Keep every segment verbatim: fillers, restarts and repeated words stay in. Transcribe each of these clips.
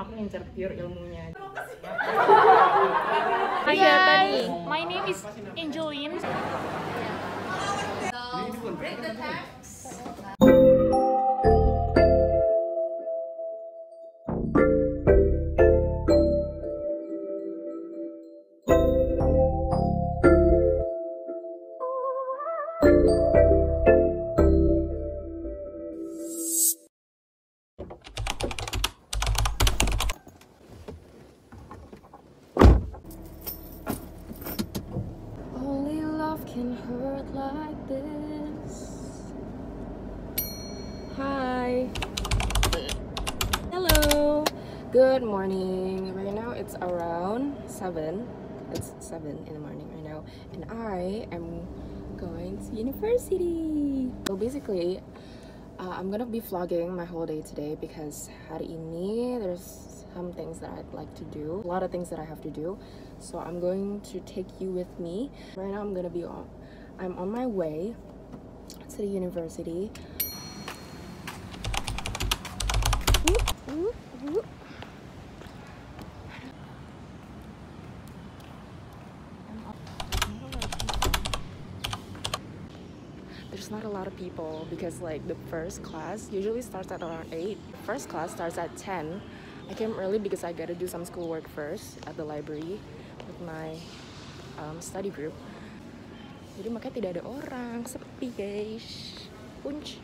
aku ngincer pure ilmunya. Hi guys, my name is Angeline. So, break the text. Only love can hurt like this. Hi. Hello. Good morning. Right now it's around seven. It's seven in the morning right now, and I am going to university. So basically, uh, I'm gonna be vlogging my whole day today because hari ini there's some things that I'd like to do, a lot of things that I have to do. So I'm going to take you with me. Right now I'm gonna be on, I'm on my way to the university. There's not a lot of people because like the first class usually starts at around eight. First class starts at ten. I came early because I gotta do some schoolwork first at the library with my um, study group. Jadi makanya tidak ada orang, sepi guys. Punch.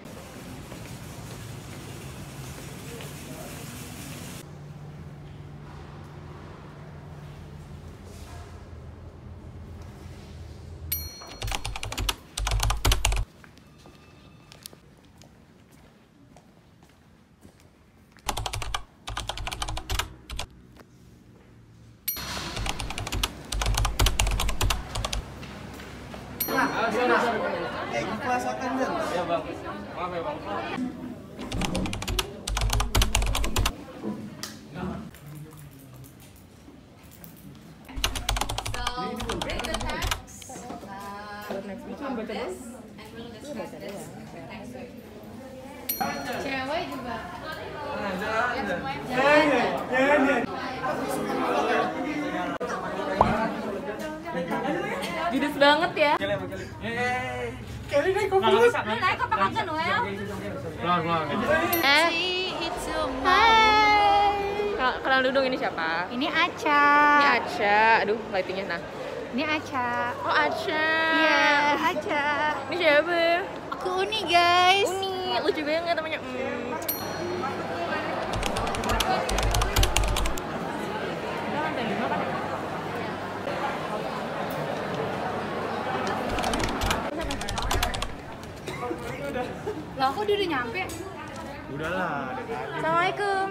Eh, kelas akan dan? Ya bang, maaf ya bang. So, break the text. Uh, Next week from this, and we'll discuss this next week. Cewek juga. Judes banget ya. Kelly naik kopi lu. Naik apa kagak Noel? Keluar, keluar. Eh, hai. Kenal dulu dong, ini siapa? Ini Aca. Ini Aca. Aduh, lightingnya nah. Ini Aca. Oh, Aca. Iya, Aca. Ini siapa? Aku Uni guys. Uni, lucu banget namanya. Hmm. Lah kok dia udah nyampe? Udahlah. Assalamualaikum.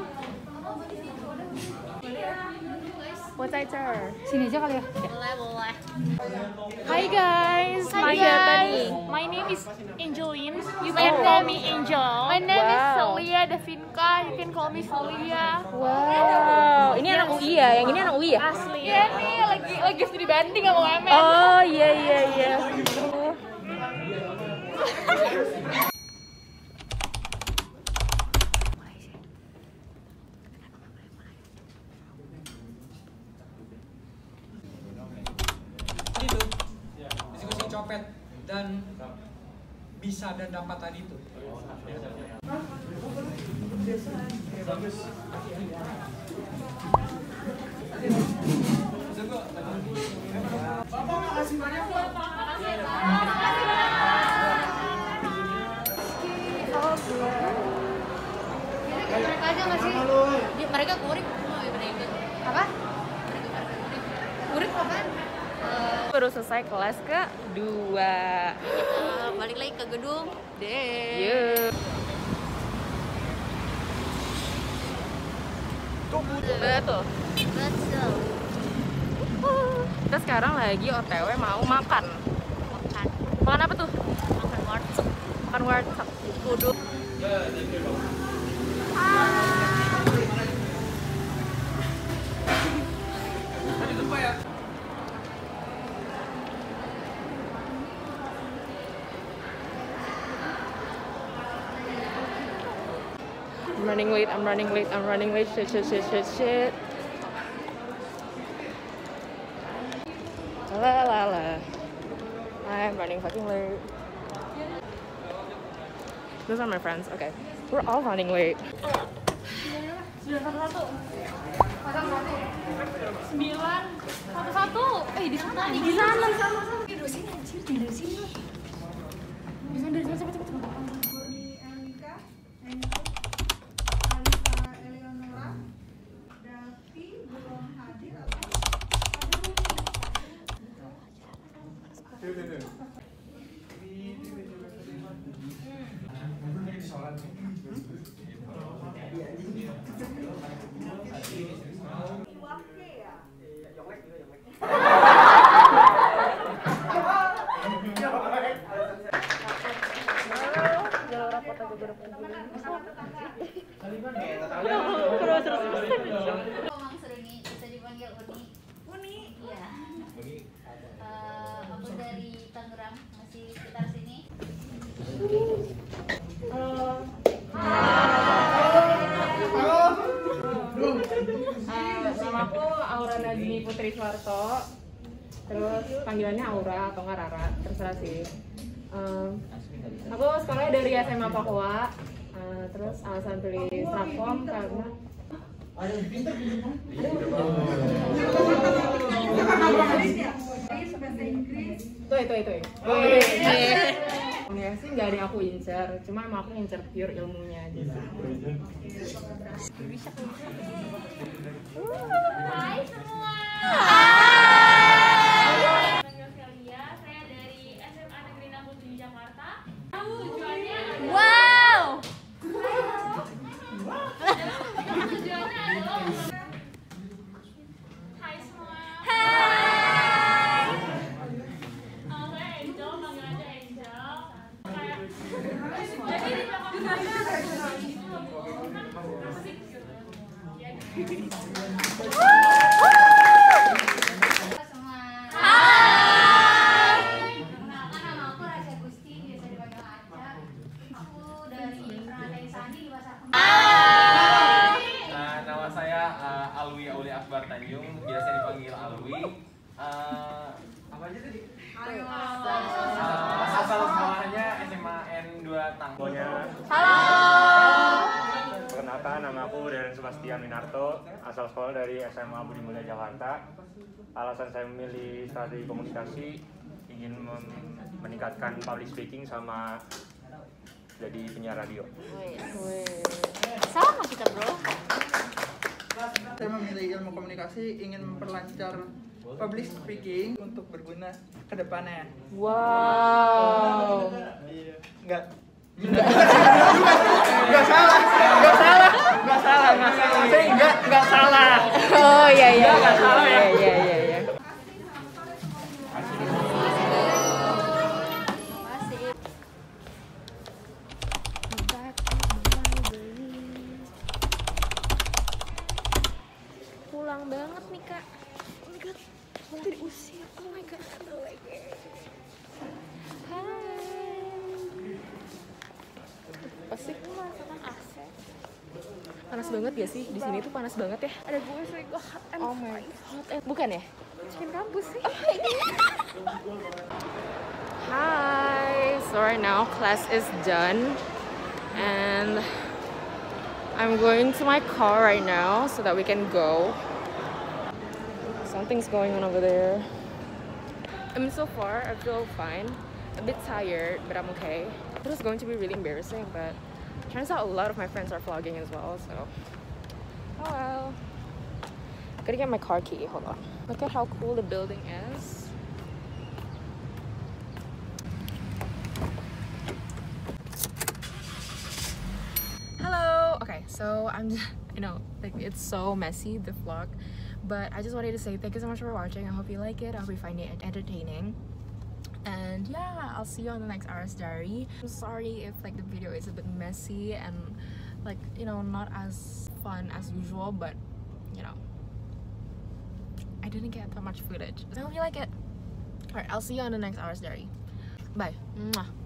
What's Acar? Sini aja kali ya. Boleh, boleh. Hi guys. Hi siapa guys. nih? My name is Angeline. You Oh. can call me Angel. My name is Wow. Celia Devinka. You can call me Celia. Wow. Ini anak U I ya? Yang ini anak U I ya? Asli. Iya nih lagi lagi studi banding sama U M N. Oh iya iya iya. Itu diskusi copet dan bisa dan dapat tadi itu. Bapak makasih banyak Pak. Mereka aja nggak sih? Dia, mereka kurik. Oh, ya bener ikut. Apa? Mereka pada kurik. Kurik apaan? Baru selesai kelas kedua. Uh, balik lagi ke gedung. Deh. Yuk. Betul. Betul. Kita sekarang lagi O T W mau makan. Makan. Makan apa tuh? Makan warteg. Makan warteg. Kudu. Tadi lupa ya. I'm running late, I'm running late, I'm running late, shit, shit, shit, shit, shit. La la la. I'm running fucking late. Those are my friends. Okay. We're all running late. Sembilan satu satu. Eh di sana di sana di sana. Eh dari sini anjir dari sini. Di sana dari sana cepet cepet cepet. Komang Seruni, bisa dipanggil Uni. Uni? Iya. Uni. Uh, aku dari Tangerang, masih sekitar sini. Halo. Nama aku Aura Nazmi Putri Suwarto. Terus panggilannya Aura atau nggak Rara, terserah sih. Um, aku sekolahnya dari S M A Papua. Uh, terus alasan pilih Stratcom karena Tuh itu itu. Ya sih nggak ada yang aku incer, cuma emang aku incer pure ilmunya aja. Hai semua. Nama saya saya dari S M A Negeri enam puluh tujuh Jakarta. Tujuannya wow. Tujuannya adalah Hai semua. Hai. Nama saya Angel, panggil aja Angel. Kayak jadi di belakang saya musik gitu. Ya. Semua. Hai. Perkenalkan nama aku Raja Gusti, biasa dipanggil Aca. Aku dari Rantai Sandi di Pasar Kembang. Uh, nama saya uh, Alwi Auli Akbar Tanjung, biasa dipanggil Alwi. Uh, apa aja tadi? Uh, asal sekolahnya S M A N dua Tanggonya. Perkenalkan, nama aku Deren Sebastian Winarto, asal sekolah dari S M A Budi Mulia Jakarta. Alasan saya memilih strategi komunikasi, ingin meningkatkan public speaking sama jadi penyiar radio. Sama kita bro. Saya memilih ilmu komunikasi, ingin memperlancar public speaking untuk berguna ke depannya. Wow. Enggak. Enggak salah. Enggak salah. Enggak salah. Enggak salah. Saya enggak enggak salah. Oh iya iya. Enggak salah ya. Iya iya iya. Pulang banget nih kak. Oh my god, udah diusir. Oh my god, oh my god. Hai. Pasti merasakan A C. Panas banget ya sih di sini tuh panas banget ya. Ada gue sih gue hot and oh my hot and bukan ya? Cikin kampus sih. Oh my god. Hi. So right now class is done and I'm going to my car right now so that we can go. Something's going on over there. I mean, so far I feel fine. A bit tired, but I'm okay. It was going to be really embarrassing, but turns out a lot of my friends are vlogging as well, so oh well. Gotta get my car key. Hold on. Look at how cool the building is. Hello. Okay, so I'm just, you know, like it's so messy, the vlog, but I just wanted to say thank you so much for watching. I hope you like it. I hope you find it entertaining. And yeah, I'll see you on the next Ara's Diary. I'm sorry if like the video is a bit messy and like, you know, not as fun as usual, but you know, I didn't get that much footage. I hope you like it. Alright, I'll see you on the next Ara's Diary. Bye. Mwah.